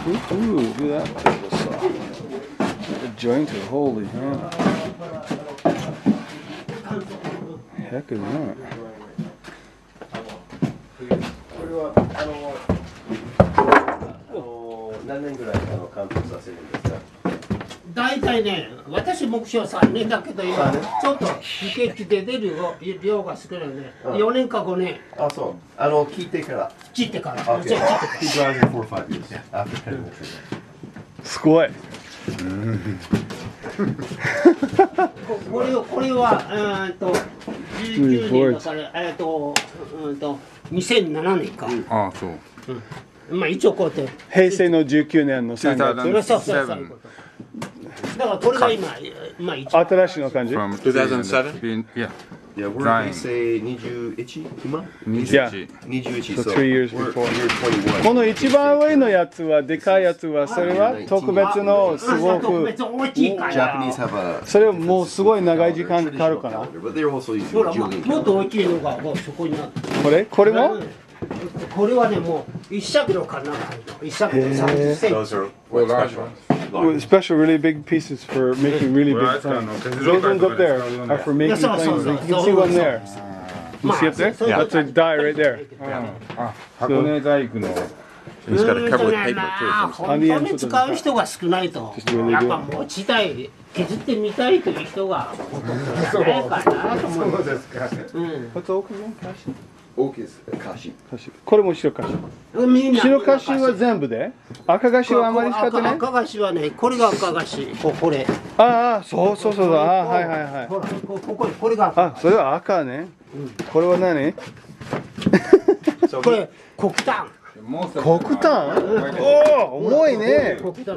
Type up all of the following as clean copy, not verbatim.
Ooh, look at that table saw. The jointer, holy hell. Heck is that? 何年ぐらい監督させるんですか？ 大体ね、私目標3年だけど今ちょっと不景気で出る量が少ないので、4年か5年。 あ、そう。聞いてから。 切ってから。 He drives in 4 or 5 years after cutting the tree. すごい。 これは19年だから2007年か。 ああ、そう。 まあ一応こうやって平成の19年の3月。 そうだからこれが今一番新しいの感じ From 2007? Yeah. Yeah, we're Drying. say 21? 今 Yeah. 21. So 3 years we're before. year 21. この一番上のやつは、でかいやつは、それは特別のすご特く、 別大きいか Japanese ら。 have a それもうすごい長い時間かかるかな。 but they're also using ほら、 Julian もっと大きいのがもうそこにあって。 これもこれはね、もう一尺のかな。一尺の30センチ。 Those are Well, what large special? With special, really big pieces for making really big things. Those ones up there are for making Yeah, so- things. so- You can see one there. You see up there? Yeah. That's a die right there. あ、箱根大工の。 He's got a cover with paper ま too. あ本当に使う人が少ないと、やっぱ持ちたい、削ってみたいという人がほとんどないかなと思う。 そうですか。 What's oak again? Oak is kashi. これも白カシ。 みんな白カシは全部で赤カシはあまり使ってない赤菓子はね、これが赤菓子。これ。 ああ、そうそうそう。ああ、はいはいはい。 ほら、これが赤。 あ、それは赤ね。これは何これ黒炭。 黒炭おお、重いね。 黒炭。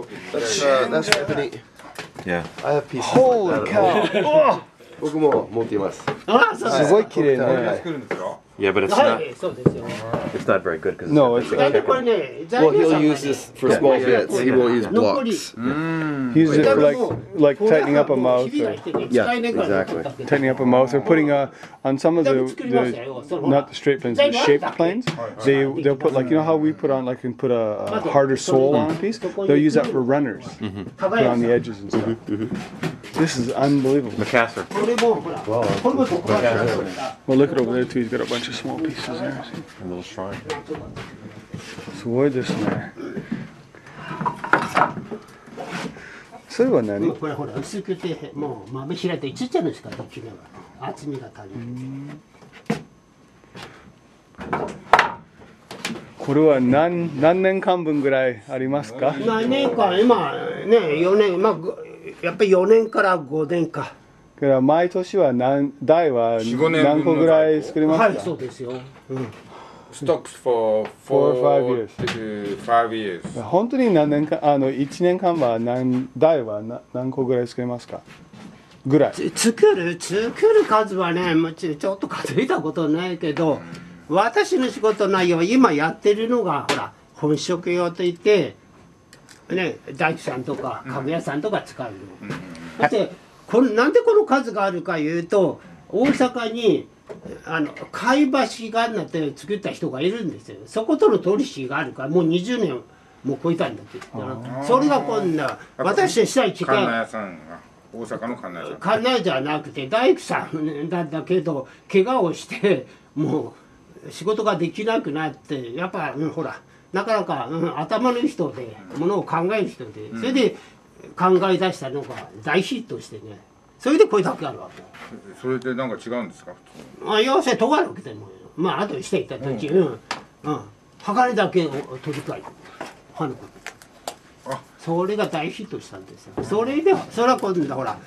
That's Anthony. Yeah. I have pieces. Holy cow! 僕も持っています。 あ、そうですごい綺麗ね。 作るんですよ。 Yeah, but it's は not い、そうですよ。 it's not very good because No, it's 大体これね、 Well, he'll use this for small bits. He won't use 残り。 blocks. He uses it for like tightening up a mouth ひびが or 入ってて使えないから残ったけど tightening up a mouth or putting on some of the not the straight planes, the shaped planes. They'll put like how we put on like can put a harder sole on a piece. They'll use that for runners. Put on the edges and stuff. This is unbelievable. Macassar. これもほら、これも特売だ。 Well, look at over there too. He's got a bunch of small pieces there. See? A little shrine. すごいですね。それは何？ これほら薄くてもう豆開いてちっちゃいのしかできないわ。厚みが足りない。 これは何年間分ぐらいありますか？ 何年か今ね4年やっぱり4年から5年か。 だから毎年は台は何個ぐらい作りますか？ はい、そうですよ。 Stocks for 4 or 5 to 5 years. 本当に何年間1年間は台は何個ぐらい作りますか？ぐらい。 作る数はねちょっと数えたことないけど、私の仕事内容今やってるのがほら本職用といってね大工さんとか家具屋さんとか使うの。だってなんでこの数があるかいうと大阪に貝橋がなって作った人がいるんですよ。そことの取引があるからもう20年もう超えたんだけど、それが今度私したい機会。 カンナ屋さんが大阪のカンナ屋さん。 カンナじゃなくて大工さんだけど怪我をしてもう仕事ができなくなってやっぱ、ほらなかなか、頭のいい人でものを考える人で、それで考え出したのが大ヒットしてね。それでこれだけあるわけ。 それでなんか違うんですか？ 要するに尖るわけでもあとしていた時、鋼だけを取り替えて刃のことそれが大ヒットしたんですよ。それは今度ほら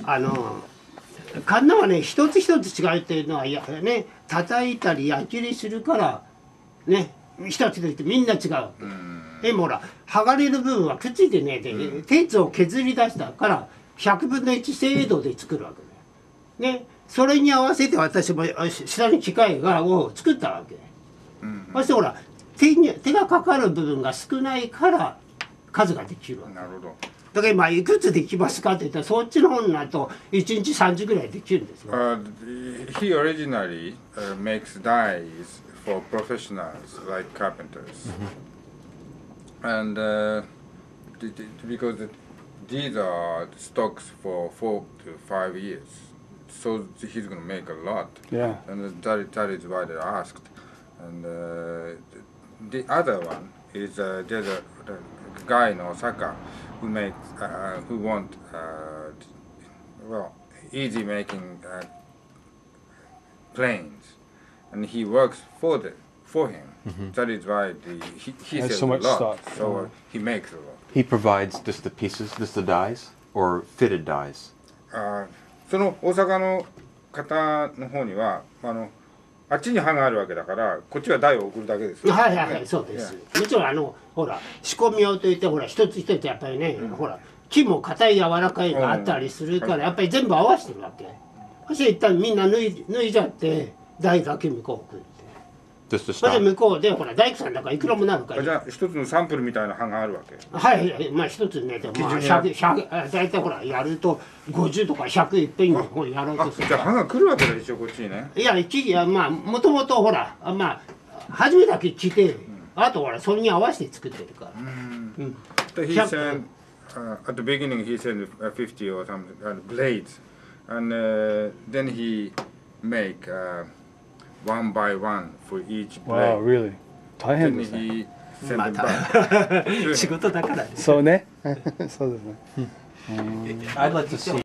カンナはね一つ一つ違うっていうのはね叩いたり焼き入れするからね一つでみんな違う。でもほら鋼の部分はくっついてねで鉄を削り出したから100分の1精度で作るわけね。それに合わせて私も下に機械を作ったわけ。そしてほら手がかかる部分が少ないから数ができるわけ。 なるほど。 だから今いくつできますかって言ったらそっちの方になると1日30ぐらいできるんですよ。 He originally makes dies for professionals like carpenters. And because these are stocks for 4 to 5 years, so he's going to make a lot. Yeah. And that is why they asked. And the other one is there's a guy in Osaka who makes who want well, easy making planes, and he works for him. That is why he sells so much a lot. stock. So he makes a lot. He provides just the pieces, just the dies, or fitted dies. その大阪の方の方にはあっちに刃があるわけだからこっちは台を送るだけです。 はいはいはい、そうです。もちろんほら仕込み用といってほら一つ一つやっぱりね、ほら木も硬い柔らかいがあったりするからやっぱり全部合わせてるわけ。そして一旦みんな脱いじゃって台だけ向こう送って。それで向こうでほら大工さんだからいくらもなるから。 じゃあ一つのサンプルみたいな刃があるわけ。 はいはい、まあ一つね、でもまあ100大体ほらやると50とか100いっぺんにやろうとする。 じゃあ刃が来るわけだ一応こっちにね。 いやまあもともとほらまあ初めだけ来て、あとほらそれに合わせて作ってるから。 He said at the beginning he said 50 or something blades, and then he make one by one for each blade. Wow, really? 大変ですね。 Then he sent them back. 仕事だからね。 そうね。そうですね。 I'd like to see